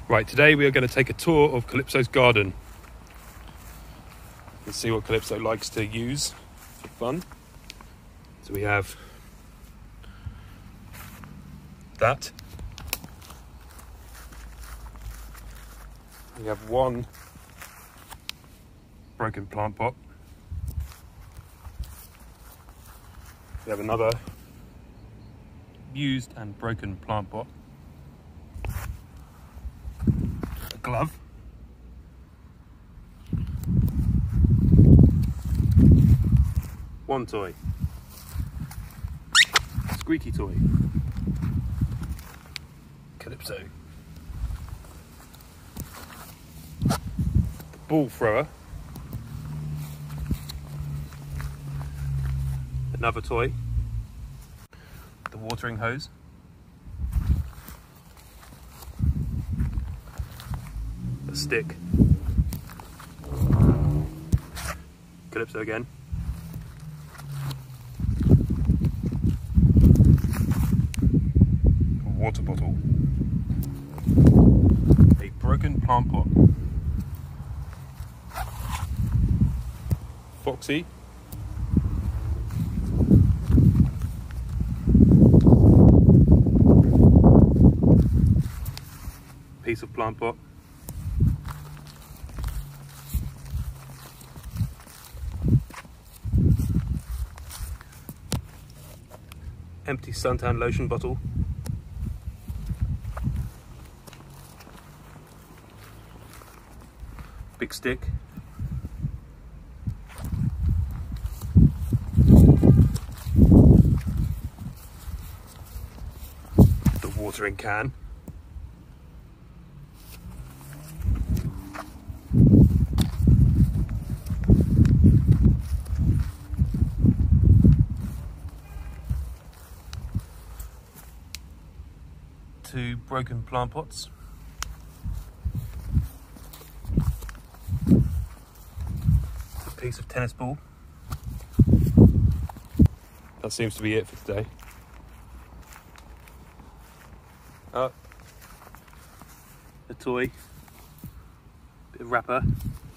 Right, today we are going to take a tour of Calypso's garden and see what Calypso likes to use for fun. So we have that. We have one broken plant pot. We have another used and broken plant pot. A glove. One toy. Squeaky toy. Calypso. The ball thrower. Another toy. The watering hose. A stick. Calypso again. A water bottle. A broken plant pot. Foxy. Piece of plant pot. Empty suntan lotion bottle. Big stick. The watering can. Two broken plant pots. A piece of tennis ball. That seems to be it for today. A toy, bit of wrapper.